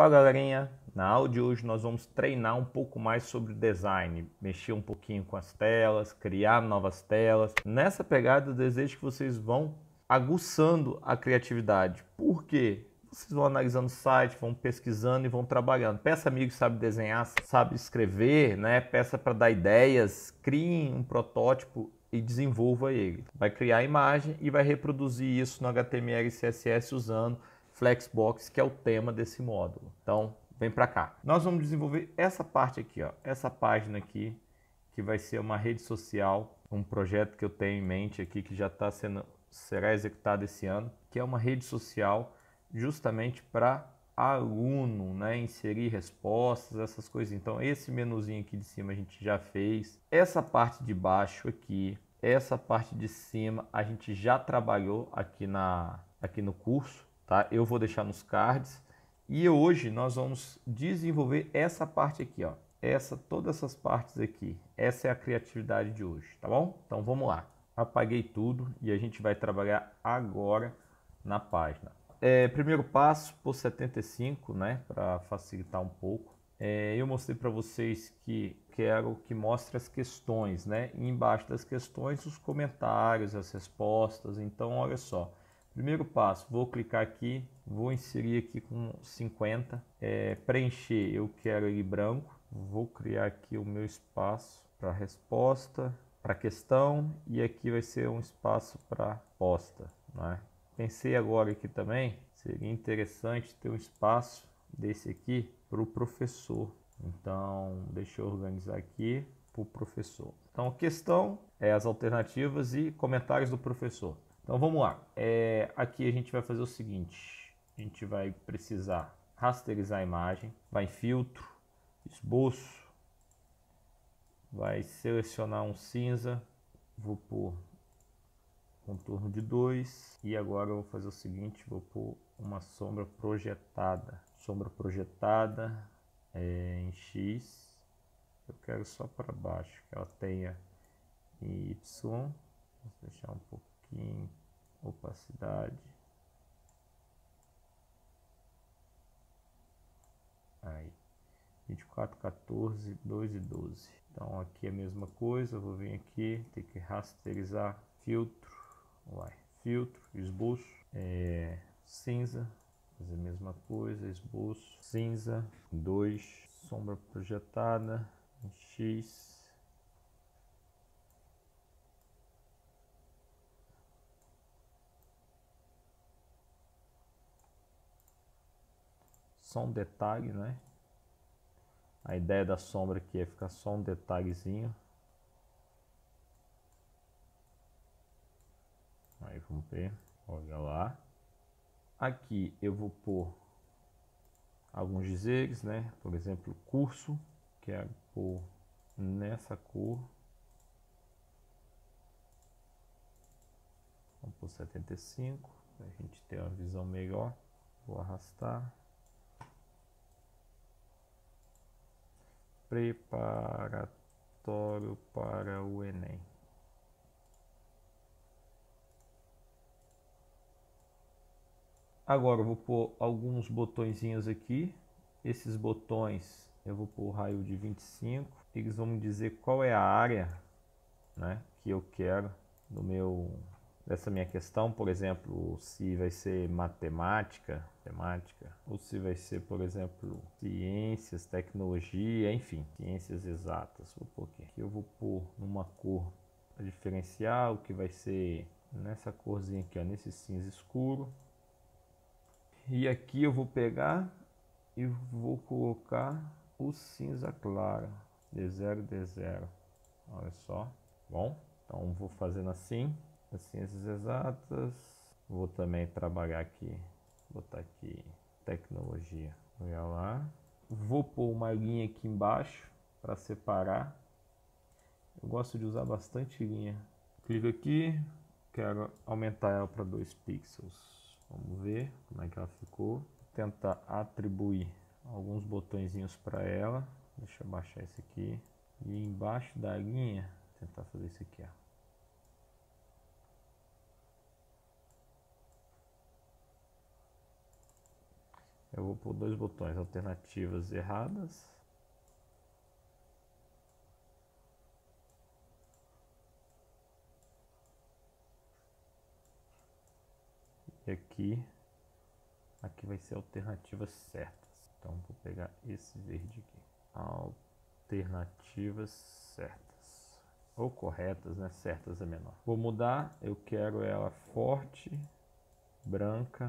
Fala galerinha, na aula de hoje nós vamos treinar um pouco mais sobre design, mexer um pouquinho com as telas, criar novas telas. Nessa pegada eu desejo que vocês vão aguçando a criatividade. Por quê? Vocês vão analisando o site, vão pesquisando e vão trabalhando. Peça amigo que sabe desenhar, sabe escrever, né? Peça para dar ideias, crie um protótipo e desenvolva ele. Vai criar a imagem e vai reproduzir isso no HTML e CSS usando Flexbox, que é o tema desse módulo. Então, vem para cá. Nós vamos desenvolver essa parte aqui, ó, essa página aqui, que vai ser uma rede social, um projeto que eu tenho em mente aqui, que já será executado esse ano, que é uma rede social justamente para aluno, né, inserir respostas, essas coisas. Então, esse menuzinho aqui de cima a gente já fez. Essa parte de baixo aqui, essa parte de cima a gente já trabalhou aqui no curso. Tá? Eu vou deixar nos cards e hoje nós vamos desenvolver essa parte aqui, ó. Todas essas partes aqui. Essa é a criatividade de hoje, tá bom? Então vamos lá. Apaguei tudo e a gente vai trabalhar agora na página. Primeiro passo, por 75, né? Para facilitar um pouco. Eu mostrei para vocês que quero que mostre as questões, né? E embaixo das questões os comentários, as respostas. Então olha só. Primeiro passo, vou clicar aqui, vou inserir aqui com 50, preencher, eu quero ele branco, vou criar aqui o meu espaço para resposta, para questão e aqui vai ser um espaço para resposta, né? Pensei agora aqui também, seria interessante ter um espaço desse aqui para o professor, então deixa eu organizar aqui para o professor. Então a questão é as alternativas e comentários do professor. Então vamos lá, aqui a gente vai fazer o seguinte, a gente vai precisar rasterizar a imagem, vai em filtro, esboço, vai selecionar um cinza, vou pôr contorno de 2 e agora eu vou fazer o seguinte, vou pôr uma sombra projetada em X, eu quero só para baixo, que ela tenha em Y, vou deixar um pouquinho opacidade, aí 24, 14, 2 e 12. Então aqui é a mesma coisa, eu vou vir aqui, ter que rasterizar, filtro, esboço, cinza, fazer a mesma coisa, esboço, cinza, 2, sombra projetada, em X, só um detalhe, né? A ideia da sombra aqui é ficar só um detalhezinho. Aí vamos ver, olha lá. Aqui eu vou pôr alguns dizeres, né? Por exemplo, curso, quero pôr nessa cor. Vamos pôr 75, para a gente ter uma visão melhor. Vou arrastar. Preparatório para o Enem. Agora eu vou pôr alguns botõezinhos aqui. Esses botões eu vou pôr raio de 25. Eles vão me dizer qual é a área, né, que eu quero dessa minha questão. Por exemplo, se vai ser matemática, ou se vai ser, por exemplo, ciências, tecnologia, enfim, ciências exatas. Vou pôr aqui. Eu vou pôr numa cor para diferenciar, o que vai ser nessa corzinha aqui, ó, nesse cinza escuro. E aqui eu vou pegar e vou colocar o cinza claro, D0, D0. Olha só, bom? Então vou fazendo assim, as ciências exatas. Vou também trabalhar aqui, botar aqui tecnologia. Olha lá. Vou pôr uma linha aqui embaixo para separar. Eu gosto de usar bastante linha. Clico aqui, quero aumentar ela para 2 pixels. Vamos ver como é que ela ficou. Vou tentar atribuir alguns botõezinhos para ela. Deixa eu baixar esse aqui. E embaixo da linha, vou tentar fazer isso aqui, ó. Eu vou pôr 2 botões, alternativas erradas. E aqui vai ser alternativas certas. Então vou pegar esse verde aqui. Alternativas certas. Ou corretas, né? Certas é menor. Vou mudar, eu quero ela forte, branca,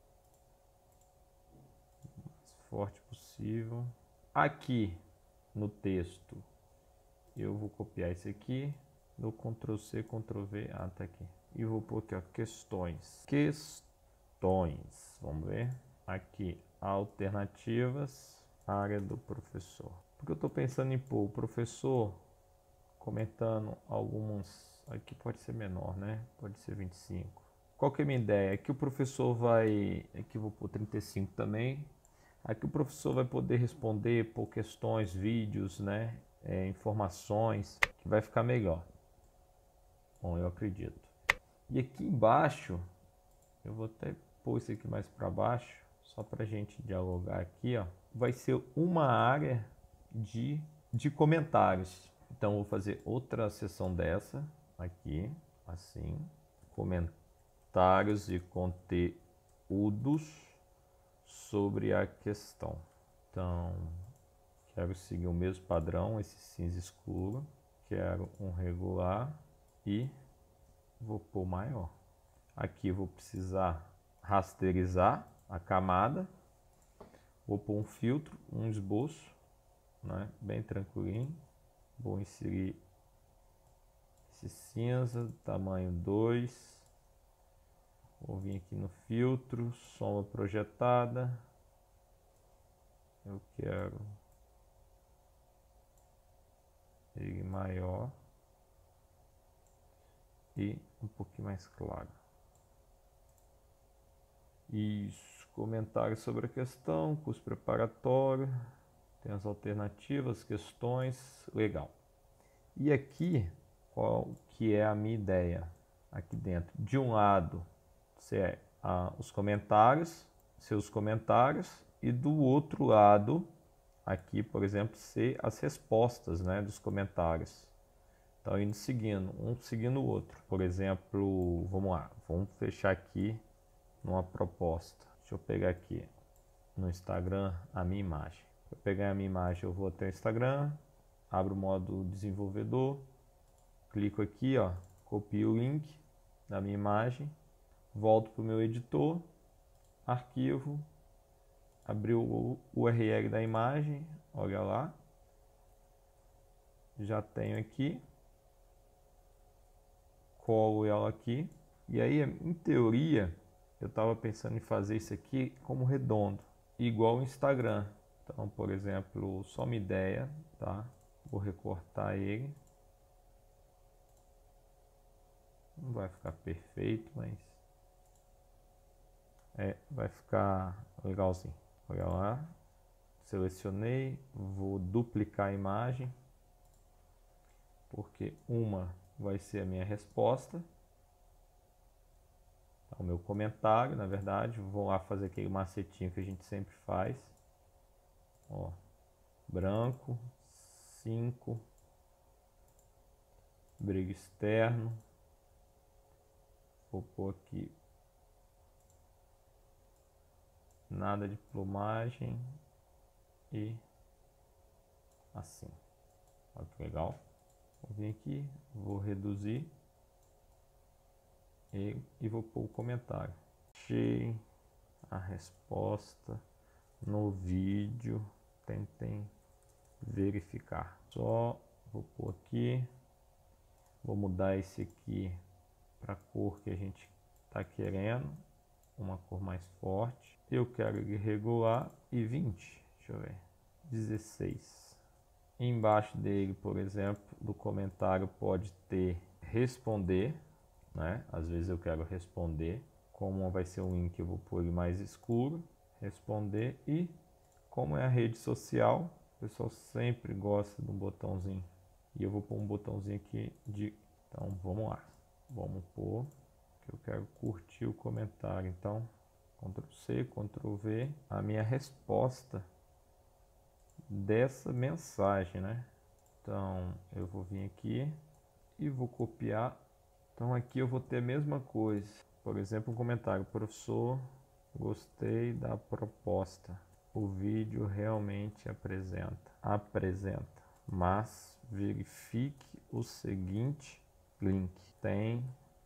mais forte possível. Aqui no texto eu vou copiar esse aqui, no Ctrl C, Ctrl V, tá aqui. E vou pôr aqui, ó, questões. Vamos ver. Aqui, alternativas, área do professor. Porque eu estou pensando em pôr o professor comentando algumas. Aqui pode ser menor, né? Pode ser 25. Qual que é a minha ideia? Aqui o professor vai. Aqui eu vou pôr 35 também. Aqui o professor vai poder responder por questões, vídeos, né? Informações, que vai ficar melhor. Bom, eu acredito. E aqui embaixo, eu vou até pôr isso aqui mais para baixo, só para a gente dialogar aqui, ó. Vai ser uma área de comentários. Então, vou fazer outra seção dessa, aqui, assim. Comentários e conteúdos sobre a questão. Então, quero seguir o mesmo padrão, esse cinza escuro. Quero um regular e vou pôr maior. Aqui vou precisar rasterizar a camada. Vou pôr um filtro, um esboço, né? Bem tranquilinho. Vou inserir esse cinza, tamanho 2. Vou vir aqui no filtro, sombra projetada. Eu quero ele maior e um pouquinho mais claro. Isso, comentário sobre a questão, curso preparatório, tem as alternativas, questões, legal. E aqui, qual que é a minha ideia? Aqui dentro, de um lado, os comentários, seus comentários, e do outro lado, aqui, por exemplo, ser as respostas, né, dos comentários. Então, indo seguindo, um seguindo o outro. Por exemplo, vamos lá, vamos fechar aqui numa proposta. Deixa eu pegar aqui no Instagram a minha imagem. Para pegar a minha imagem, eu vou até o Instagram, abro o modo desenvolvedor, clico aqui, ó, copio o link da minha imagem, volto para o meu editor, arquivo, abrir o URL da imagem, olha lá, já tenho aqui, colo ela aqui, e aí, em teoria, eu estava pensando em fazer isso aqui como redondo, igual o Instagram. Então, por exemplo, só uma ideia, tá? Vou recortar ele. Não vai ficar perfeito, mas vai ficar legalzinho. Olha lá, selecionei, vou duplicar a imagem, porque uma vai ser a minha resposta. O meu comentário, na verdade, vou lá fazer aquele macetinho que a gente sempre faz. Ó, branco, 5, brilho externo. Vou pôr aqui nada de plumagem e assim. Olha que legal. Vou vir aqui, vou reduzir. E vou pôr o comentário. Achei a resposta no vídeo. Tentem verificar. Só vou pôr aqui. Vou mudar esse aqui para a cor que a gente está querendo. Uma cor mais forte. Eu quero ele regular e 20. Deixa eu ver. 16. Embaixo dele, por exemplo, do comentário pode ter responder. Né? Às vezes eu quero responder, como vai ser um link, eu vou pôr ele mais escuro, responder, e como é a rede social, o pessoal sempre gosta de um botãozinho, e eu vou pôr um botãozinho aqui de, então vamos lá, vamos pôr, que eu quero curtir o comentário, então Ctrl C, Ctrl V, a minha resposta dessa mensagem, né? Então, eu vou vir aqui e vou copiar. Então, aqui eu vou ter a mesma coisa. Por exemplo, um comentário. Professor, gostei da proposta. O vídeo realmente apresenta. Mas verifique o seguinte link. Tem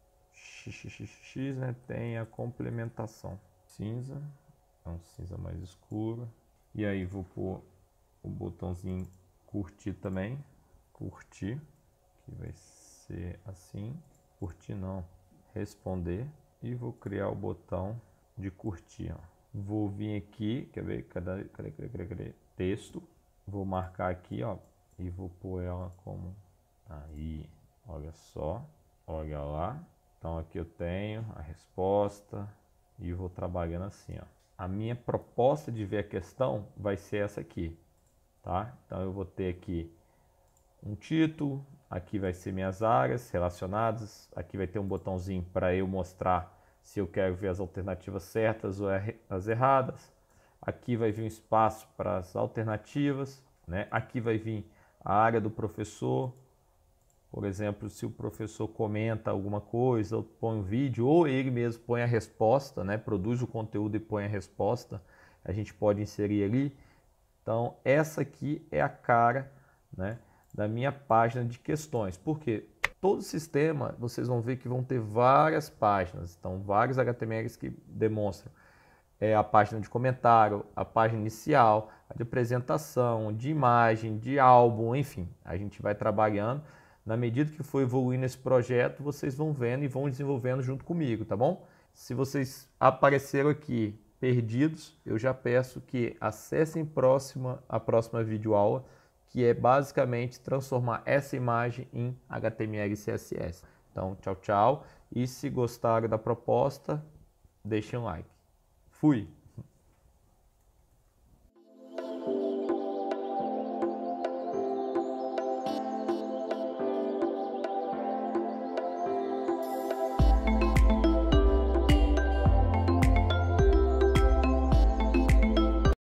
xxx, né? Tem a complementação. Cinza, é um cinza mais escuro. E aí vou pôr o botãozinho curtir também. Curtir, que vai ser assim. Curtir não, responder. E vou criar o botão de curtir. Ó. Vou vir aqui, quer ver? Cadê? Texto. Vou marcar aqui, ó. E vou pôr ela como... Aí, olha só. Olha lá. Então aqui eu tenho a resposta. E vou trabalhando assim, ó. A minha proposta de ver a questão vai ser essa aqui. Tá? Então eu vou ter aqui um título. Aqui vai ser minhas áreas relacionadas. Aqui vai ter um botãozinho para eu mostrar se eu quero ver as alternativas certas ou as erradas. Aqui vai vir um espaço para as alternativas, né? Aqui vai vir a área do professor. Por exemplo, se o professor comenta alguma coisa, ou põe um vídeo, ou ele mesmo põe a resposta, né? Produz o conteúdo e põe a resposta, a gente pode inserir ali. Então, essa aqui é a cara, né, da minha página de questões. Por quê? Todo sistema, vocês vão ver que vão ter várias páginas. Então, vários HTMLs que demonstram a página de comentário, a página inicial, a de apresentação, de imagem, de álbum, enfim. A gente vai trabalhando. Na medida que for evoluindo esse projeto, vocês vão vendo e vão desenvolvendo junto comigo, tá bom? Se vocês apareceram aqui perdidos, eu já peço que acessem a próxima videoaula, que é basicamente transformar essa imagem em HTML e CSS. Então, tchau, tchau. E se gostaram da proposta, deixem um like. Fui!